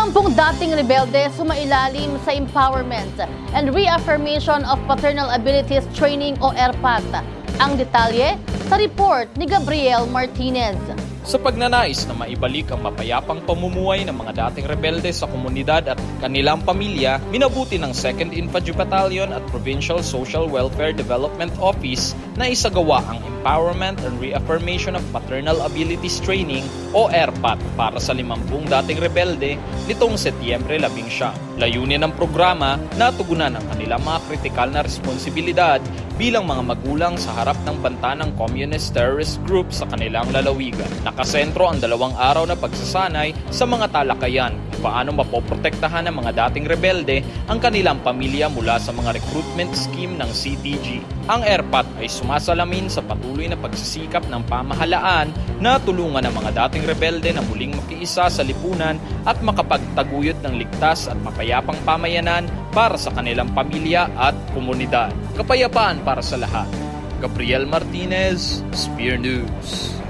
Limampung dating rebelde sumailalim sa Empowerment and Reaffirmation of Paternal Abilities Training o ERPAT. Ang detalye sa report ni Gabriel Martinez. Sa pagnanais na maibalik ang mapayapang pamumuhay ng mga dating rebelde sa komunidad at kanilang pamilya, minabuti ng 2nd Infantry Battalion at Provincial Social Welfare Development Office na isagawa ang Empowerment and Reaffirmation of Paternal Abilities Training o ERPAT para sa 50 dating rebelde nitong Setyembre 11. Layunin ng programa na tugunan ang kanilang mga kritikal na responsibilidad bilang mga magulang sa harap ng banta ng communist terrorist group sa kanilang lalawigan. Nakasentro ang 2 araw na pagsasanay sa mga talakayan kung paano mapoprotektahan ng mga dating rebelde ang kanilang pamilya mula sa mga recruitment scheme ng CTG. Ang ERPAT ay sumasalamin sa patuloy na pagsisikap ng pamahalaan na tulungan ang mga dating rebelde na muling makiisa sa lipunan at makapagtaguyod ng ligtas at mapayapang pamayanan para sa kanilang pamilya at komunidad. Kapayapaan para sa lahat. Gabriel Martinez, Spear News.